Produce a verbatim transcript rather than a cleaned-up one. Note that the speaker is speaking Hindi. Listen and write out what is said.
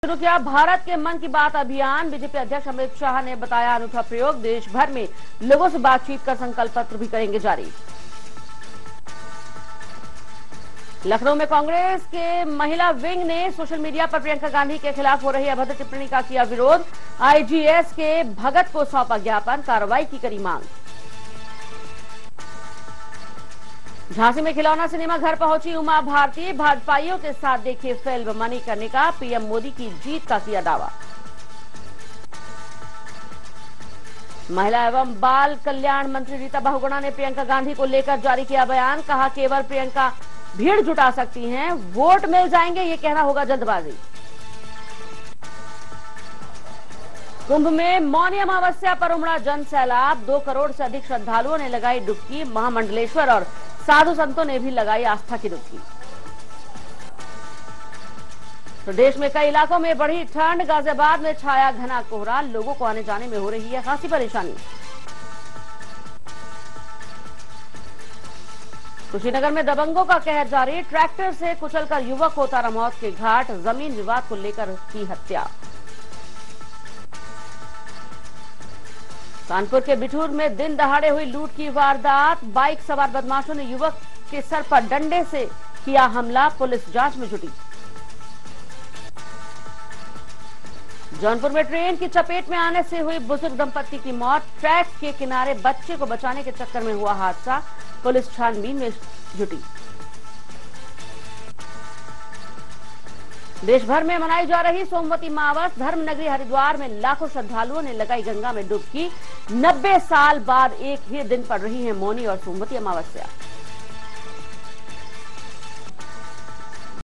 शुरू किया भारत के मन की बात अभियान। बीजेपी अध्यक्ष अमित शाह ने बताया अनूठा प्रयोग। देश भर में लोगों से बातचीत कर संकल्प पत्र भी करेंगे जारी। लखनऊ में कांग्रेस के महिला विंग ने सोशल मीडिया पर प्रियंका गांधी के खिलाफ हो रही अभद्र टिप्पणी का किया विरोध। आईजीएस के भगत को सौंपा ज्ञापन, कार्रवाई की करी मांग। झांसी में खिलौना सिनेमा घर पहुंची उमा भारती। भाजपाइयों के साथ देखी फिल्म मणिकर्णिका। पीएम मोदी की जीत का किया दावा। महिला एवं बाल कल्याण मंत्री रीता बहुगुणा ने प्रियंका गांधी को लेकर जारी किया बयान। कहा केवल प्रियंका भीड़ जुटा सकती हैं, वोट मिल जाएंगे ये कहना होगा जल्दबाजी। कुंभ में मौनी अमावस्या पर उमड़ा जन सैलाब। दो करोड़ से अधिक श्रद्धालुओं ने लगाई डुबकी। महामंडलेश्वर और साधु संतों ने भी लगाई आस्था की डुबकी। प्रदेश में कई इलाकों में बढ़ी ठंड। गाजियाबाद में छाया घना कोहरा। लोगों को आने जाने में हो रही है खासी परेशानी। कुशीनगर में दबंगों का कहर जारी। ट्रैक्टर से कुचलकर युवक को उतारा मौत के घाट। जमीन विवाद को लेकर की हत्या। कानपुर के बिठूर में दिन दहाड़े हुई लूट की वारदात। बाइक सवार बदमाशों ने युवक के सर पर डंडे से किया हमला। पुलिस जांच में जुटी। जौनपुर में ट्रेन की चपेट में आने से हुई बुजुर्ग दंपत्ति की मौत। ट्रैक के किनारे बच्चे को बचाने के चक्कर में हुआ हादसा। पुलिस छानबीन में जुटी। देश भर में मनाई जा रही सोमवती अमावस। धर्मनगरी हरिद्वार में लाखों श्रद्धालुओं ने लगाई गंगा में डुबकी। नब्बे साल बाद एक ही दिन पड़ रही है मौनी और सोमवती अमावस्या।